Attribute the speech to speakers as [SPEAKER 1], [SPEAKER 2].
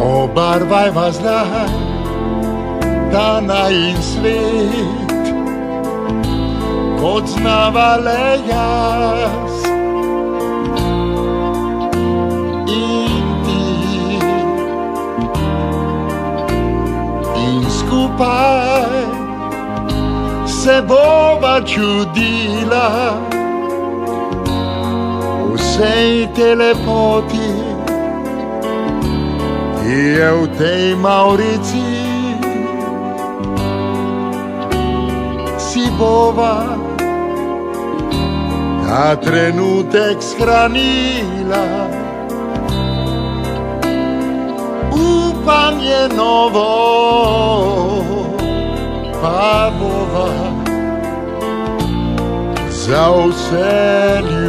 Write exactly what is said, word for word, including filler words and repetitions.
[SPEAKER 1] Obarvajva zdaj ta najin svet, kot znava le jaz in ti, in skupaj se bova čudila vsej te lepoti, ki je v tej mavrici. Si bova ta trenutek shranila, upanje novo pa bova za vse ljudi.